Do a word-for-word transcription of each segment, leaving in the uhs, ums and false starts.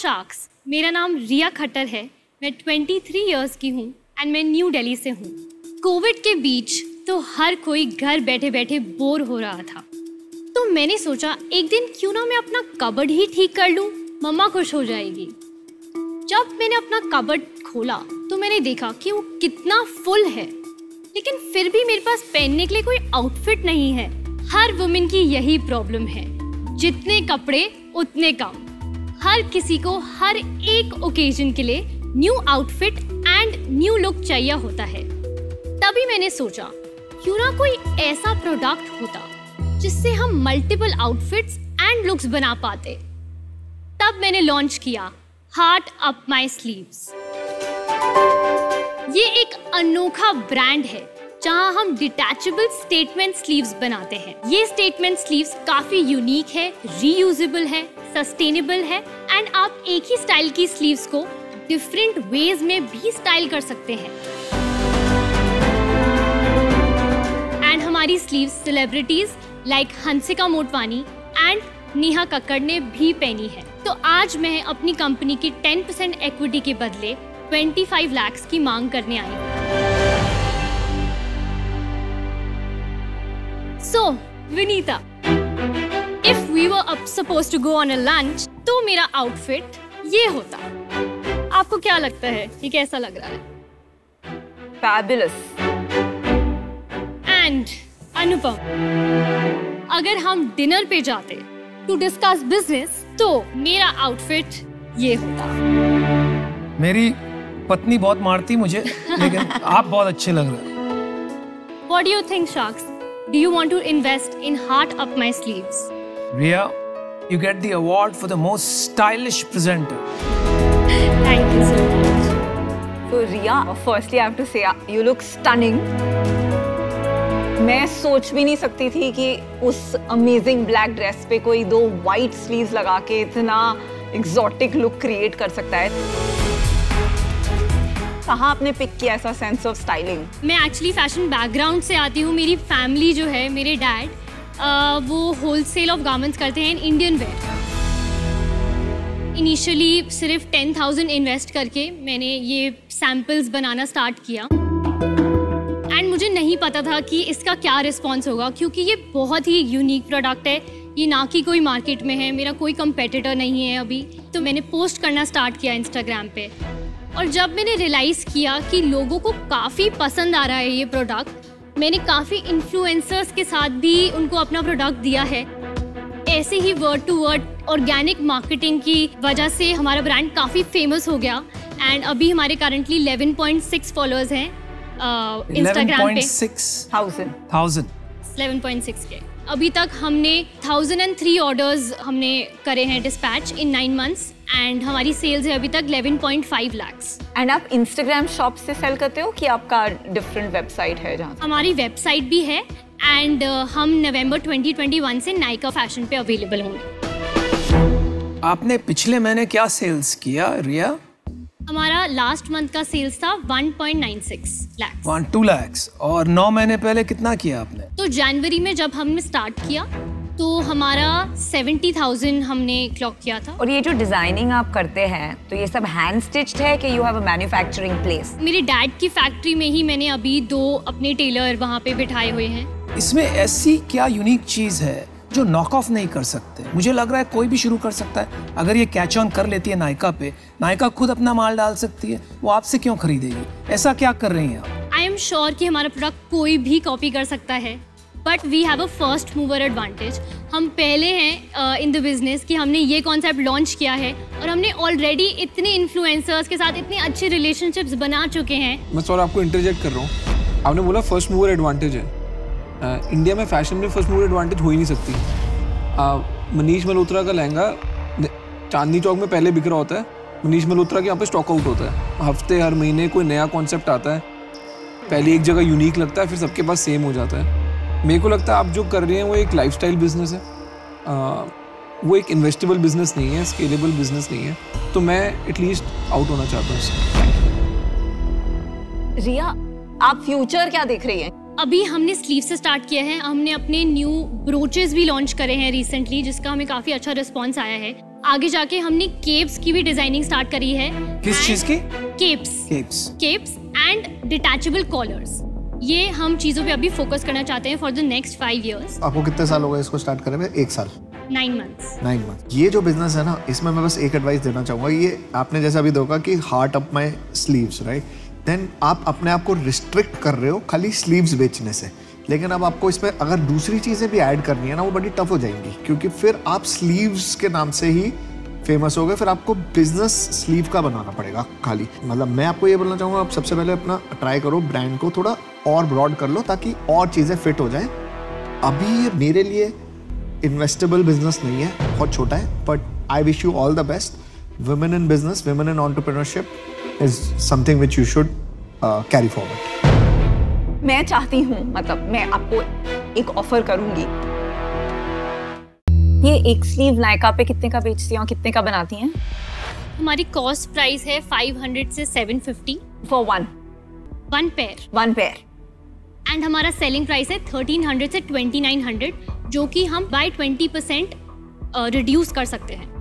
Sharks, मेरा नाम रिया खट्टर है। मैं तेईस इयर्स की हूँ एंड मैं न्यू दिल्ली से हूँ। कोविड के बीच तो हर कोई घर बैठे बैठे बोर हो रहा था, तो मैंने सोचा एक दिन क्यों ना मैं अपना कबर्ड ही ठीक कर लूँ, मम्मा खुश हो जाएगी। जब मैंने अपना कबर्ड खोला तो मैंने देखा कि वो कितना फुल है, लेकिन फिर भी मेरे पास पहनने के लिए कोई आउटफिट नहीं है। हर वुमेन की यही प्रॉब्लम है, जितने कपड़े उतने कम। हर किसी को हर एक ओकेजन के लिए new outfit and new look चाहिए होता है। तभी मैंने सोचा क्यों ना कोई ऐसा प्रोडक्ट होता जिससे हम मल्टीपल आउटफिट्स एंड लुक्स बना पाते। तब मैंने लॉन्च किया हार्ट अप माय स्लीव्स। ये एक अनोखा ब्रांड है जहां हम डिटैचेबल स्टेटमेंट स्लीव्स बनाते हैं। ये स्टेटमेंट स्लीव्स काफी यूनिक है, रीयूजेबल है, सस्टेनेबल है एंड आप एक ही स्टाइल की स्लीव्स को डिफरेंट वेज में भी स्टाइल कर सकते हैं। एंड हमारी sleeves celebrities like Hansika Motwani and Neha Kakkar ने भी पहनी है। तो आज मैं अपनी कंपनी की टेन परसेंट इक्विटी के बदले पच्चीस लाख की मांग करने आई हूँ। So, Vinita, if we were up supposed to go on a lunch, तो मेरा आउटफिट ये होता। आपको क्या लगता है, ये कैसा लग रहा है? Fabulous. And अनुपम, अगर हम डिनर पे जाते to discuss business, तो मेरा आउटफिट ये होता। मेरी पत्नी बहुत मारती मुझे, लेकिन आप बहुत अच्छे लग रहे हैं। What do you think, Sharks? Do you want to invest in Heart Up My Sleeves? Riya, you get the award for the most stylish presenter. Thank you so much. So Riya, firstly I have to say you look stunning. मैं सोच भी नहीं सकती थी कि उस amazing black dress पे कोई दो वाइट स्लीव्स लगा के इतना एक्सोटिक लुक क्रिएट कर सकता है। कहाँ आपने पिक किया ऐसा सेंस ऑफ स्टाइलिंग? मैं एक्चुअली फैशन बैकग्राउंड से आती हूँ। मेरी फैमिली जो है, मेरे डैड वो होलसेल ऑफ गारमेंट्स करते हैं इंडियन वेयर। इनिशियली सिर्फ टेन थाउजेंड इन्वेस्ट करके मैंने ये सैम्पल्स बनाना स्टार्ट किया एंड मुझे नहीं पता था कि इसका क्या रिस्पॉन्स होगा, क्योंकि ये बहुत ही यूनिक प्रोडक्ट है। ये ना कि कोई मार्केट में है, मेरा कोई कंपेटिटर नहीं है अभी। तो मैंने पोस्ट करना स्टार्ट किया इंस्टाग्राम पे, और जब मैंने रियलाइज़ किया कि लोगों को काफ़ी पसंद आ रहा है ये प्रोडक्ट, मैंने काफ़ी इन्फ्लुएंसर्स के साथ भी उनको अपना प्रोडक्ट दिया है। ऐसे ही word to word organic marketing की वजह से हमारा ब्रांड काफ़ी फेमस हो गया एंड अभी हमारे currently eleven point six followers हैं इंस्टाग्राम पे। Thousand thousand eleven point six के। अभी तक हमने थाउजेंड एंड थ्री ऑर्डर्स हमने करे हैं dispatch in nine months and हमारी सेल्स है अभी तक eleven point five lakhs. And आप इंस्टाग्राम शॉप से सेल करते हो कि आपका डिफरेंट वेबसाइट है? जहाँ हमारी वेबसाइट भी है एंड uh, हम नवंबर ट्वेंटी ट्वेंटी वन से नायका फैशन पे अवेलेबल होंगे। आपने पिछले महीने क्या सेल्स किया रिया? हमारा लास्ट मंथ का सेल्स था one point nine six lakh. One two lakhs. और नौ महीने पहले कितना किया आपने? तो जनवरी में जब हमने स्टार्ट किया तो हमारा सेवेंटी थाउजेंड हमने क्लॉक किया था। और ये जो डिजाइनिंग आप करते हैं तो ये सब हैंड स्टिच्ड है कि you have a manufacturing place? मेरे डैड की फैक्ट्री में ही मैंने अभी दो अपने टेलर वहाँ पे बिठाए हुए हैं। इसमें ऐसी क्या यूनिक चीज है जो नॉक ऑफ नहीं कर सकते? मुझे लग रहा है कोई भी शुरू कर सकता है। अगर ये कैच ऑन कर लेती है नायका पे, नायका खुद अपना माल डाल सकती है, वो आपसे क्यों खरीदेगी? ऐसा क्या कर रही हैं आप? आई एम श्योर कि हमारा प्रोडक्ट कोई भी कॉपी कर सकता है, but we have a first mover advantage. हम पहले हैं इन द बिजनेस कि हमने ये कॉन्सेप्ट लॉन्च किया है और हमने ऑलरेडी इतने इन्फ्लुएंसर्स के साथ इतने अच्छे रिलेशनशिप्स बना चुके हैं। मैं सॉरी आपको इंटरजेक्ट कर रहा हूँ। आपने बोला फर्स्ट मूवर एडवांटेज है। uh, इंडिया में फैशन में फर्स्ट मूवर एडवांटेज हो ही नहीं सकती। uh, मनीष मल्होत्रा का लहंगा चांदनी चौक में पहले बिक रहा होता है, मनीष मल्होत्रा के यहाँ पे स्टॉक आउट होता है। हफ्ते हर महीने कोई नया कॉन्सेप्ट आता है, पहले एक जगह यूनिक लगता है, फिर सबके पास सेम हो जाता है। मेरे को लगता है आप जो कर रहे हैं वो एक लाइफस्टाइल बिजनेस है, आ, वो एक इन्वेस्टेबल बिजनेस नहीं है, स्केलेबल बिजनेस नहीं है। तो मैं एटलीस्ट आउट होना चाहता हूँ। रिया, आप फ्यूचर क्या देख रही हैं? अभी हमने स्लीव से स्टार्ट किया है। हमने अपने न्यू ब्रोचेस भी लॉन्च करे हैं रिसेंटली, जिसका हमें काफ़ी अच्छा रिस्पॉन्स आया है। आगे जाके हमने केप्स की भी डिजाइनिंग स्टार्ट करी है। किस चीज की? Capes capes capes and detachable collars. ये हम चीजों पे अभी फोकस करना चाहते हैं for the next five years. आपको कितने साल हो गए इसको स्टार्ट करे हुए? एक साल, नाइन मंथ्स। Nine month. ये जो बिजनेस है ना, इसमें मैं बस एक एडवाइस देना चाहूँगा। ये आपने जैसा अभी देखा कि heart up my sleeves, right? Then आप अपने आप को रिस्ट्रिक्ट कर रहे हो खाली स्लीव्स बेचने से, लेकिन अब आपको इसमें अगर दूसरी चीज़ें भी ऐड करनी है ना, वो बड़ी टफ हो जाएंगी, क्योंकि फिर आप स्लीव्स के नाम से ही फेमस हो गए। फिर आपको बिजनेस स्लीव का बनाना पड़ेगा खाली। मतलब मैं आपको ये बोलना चाहूँगा, आप सबसे पहले अपना ट्राई करो, ब्रांड को थोड़ा और ब्रॉड कर लो ताकि और चीज़ें फिट हो जाएं। अभी ये मेरे लिए इन्वेस्टेबल बिजनेस नहीं है, बहुत छोटा है, but I wish you all the best. Women in business, women in entrepreneurship is something which you should carry forward. मैं चाहती हूँ, मतलब मैं आपको एक ऑफर करूंगी। ये एक स्लीव नायका पे कितने का बेचती हैं और कितने का बनाती हैं? हमारी कॉस्ट प्राइस है फाइव हंड्रेड से seven fifty for one one pair one pair and हमारा सेलिंग प्राइस है थर्टीन हंड्रेड से ट्वेंटी नाइन हंड्रेड, जो कि हम बाय ट्वेंटी परसेंट रिड्यूस कर सकते हैं।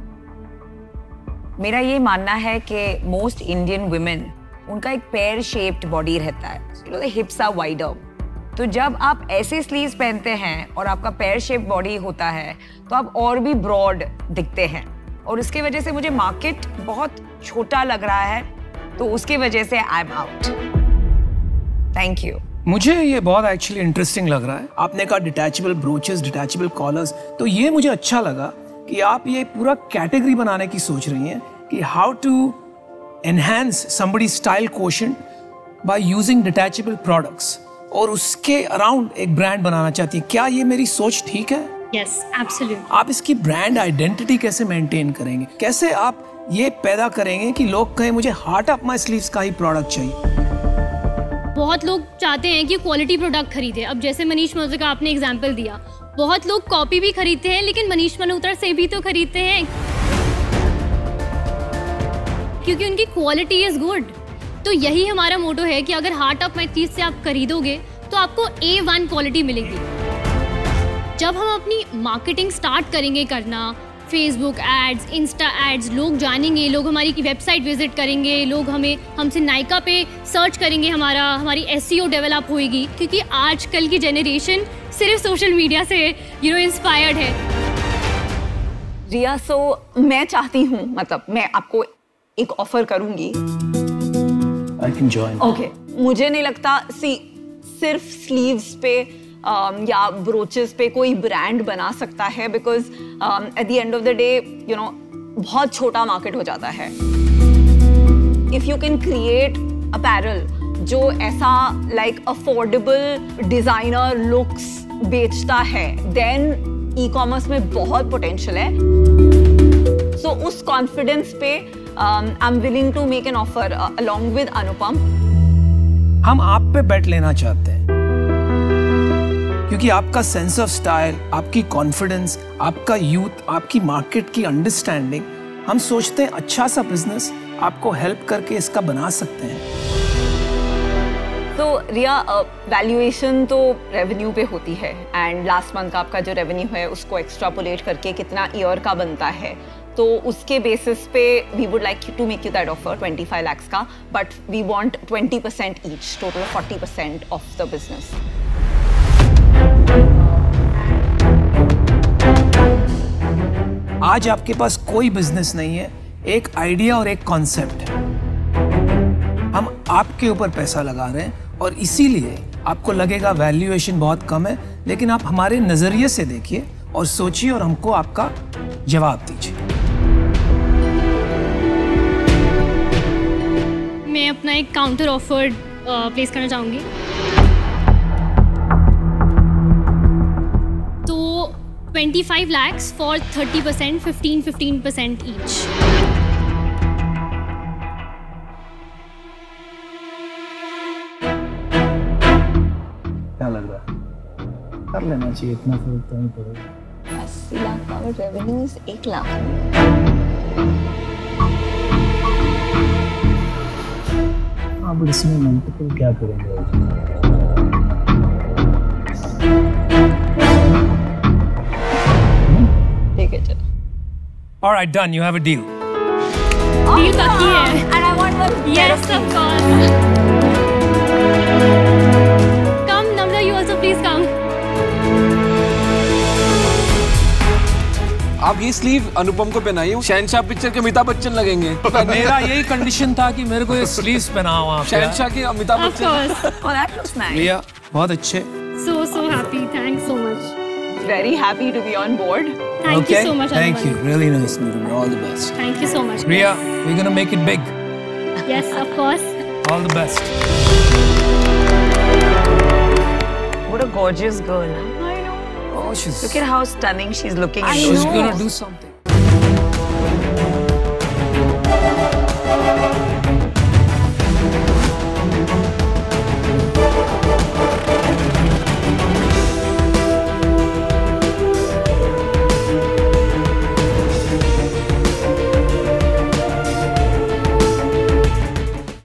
मेरा ये मानना है कि मोस्ट इंडियन वुमेन, उनका एक पेयर शेप्ड बॉडी रहता है, you know the hips are wider. तो जब आप ऐसे स्लीव्स पहनते हैं और आपका पेयर शेप बॉडी होता है तो आप और भी ब्रॉड दिखते हैं, और उसकी वजह से मुझे मार्केट बहुत छोटा लग रहा है, तो उसकी वजह से I am out. Thank you. मुझे ये बहुत एक्चुअली इंटरेस्टिंग लग रहा है। आपने कहा डिटैचेबल ब्रोचेस, डिटैचेबल कॉलर्स, तो ये मुझे अच्छा लगा कि आप ये पूरा कैटेगरी बनाने की सोच रही हैं कि how to enhance somebody style quotient by using detachable products, और उसके अराउंड एक ब्रांड बनाना चाहती हैं। क्या ये मेरी सोच ठीक है? Yes, absolutely. आप इसकी ब्रांड आइडेंटिटी कैसे मेंटेन करेंगे? कैसे आप ये पैदा करेंगे कि लोग कहें मुझे हार्ट अप माय स्लीव्स का ही प्रोडक्ट चाहिए? बहुत लोग चाहते हैं कि क्वालिटी प्रोडक्ट खरीदे। अब जैसे मनीष मल्होत्रा का आपने एग्जांपल दिया, बहुत लोग कॉपी भी खरीदते हैं, लेकिन मनीष मल्होत्रा से भी तो खरीदते हैं क्योंकि उनकी क्वालिटी इज गुड। तो यही हमारा मोटो है कि अगर हार्ट अप माय स्लीव्स से आप खरीदोगे तो आपको ए वन क्वालिटी मिलेगी। जब हम अपनी मार्केटिंग स्टार्ट करेंगे करना, फेसबुक एड्स, इंस्टा एड्स, लोग जानेंगे, लोग हमारी वेबसाइट विजिट करेंगे, लोग हमें हमसे नायका पे सर्च करेंगे, हमारा हमारी एसईओ डेवलप होएगी, क्योंकि आजकल की जनरेशन सिर्फ सोशल मीडिया से यू नो इंस्पायर्ड है। रिया, सो मैं चाहती हूँ, मतलब मैं आपको एक ऑफर करूंगी। I can join. ओके, मुझे नहीं लगता सी सिर्फ स्लीव्स पे um, या ब्रोचेस पे कोई ब्रांड बना सकता है, because at the end of the day you know बहुत छोटा मार्केट हो जाता है। If you can create apparel जो ऐसा लाइक अफोर्डेबल डिजाइनर लुक्स बेचता है, देन ई कॉमर्स में बहुत पोटेंशियल है। सो so, उस कॉन्फिडेंस पे I am willing to make an offer along with Anupam. हम आप पे बेट लेना चाहते हैं क्योंकि आपका सेंस ऑफ स्टाइल, आपकी कॉन्फिडेंस, आपका यूथ, आपकी मार्केट की अंडरस्टैंडिंग, हम सोचते हैं अच्छा सा बिजनेस आपको हेल्प करके इसका बना सकते हैं। तो रिया, वैल्यूएशन तो रेवेन्यू पे होती है, एंड लास्ट मंथ का आपका जो रेवेन्यू है उसको एक्स्ट्रापोलेट करके कितना ईयर का बनता है, तो उसके बेसिस पे we would like to make you that offer twenty five lakhs का, but we want twenty percent each, total forty percent of the business. आज आपके पास कोई बिजनेस नहीं है, एक आइडिया और एक कॉन्सेप्ट है। हम आपके ऊपर पैसा लगा रहे हैं और इसीलिए आपको लगेगा वैल्यूएशन बहुत कम है, लेकिन आप हमारे नजरिए से देखिए और सोचिए और हमको आपका जवाब दीजिए। मैं अपना एक काउंटर ऑफर प्लेस करना चाहूँगी। तो twenty five lakhs for thirty percent, fifteen fifteen percent each. क्या लग रहा है? कर लेना चाहिए, इतना फर्क तो नहीं पड़ेगा। अस्सी लाख का रेवेन्यू एक लाख। हाँ, बट इसमें मल्टीपल क्या करेंगे? ठीक है, चलो All right, done. You have a deal. Deal पक्की है. And I want one. Yes, of course. Come, Namra, you also please come. आप ये स्लीव अनुपम को पहनाइए, शहनशाह पिक्चर के अमिताभ बच्चन लगेंगे। मेरा यही कंडीशन था कि मेरे को ये स्लीव्स पहना वहाँ पे। शहनशाह के Amitabh Of Bachchan. course. Oh, that looks nice. रिया बहुत अच्छे। So so happy. Thanks so much. Very happy to be on board. Thank okay. you so much. Thank Anubhav. you. Really nice meeting you. All the best. Thank you so much. Riya, we're gonna make it big. Yes, of course. All the best. What a gorgeous girl. I know. Oh, she's Look at how stunning she's looking. I in she's those gonna clothes. do something.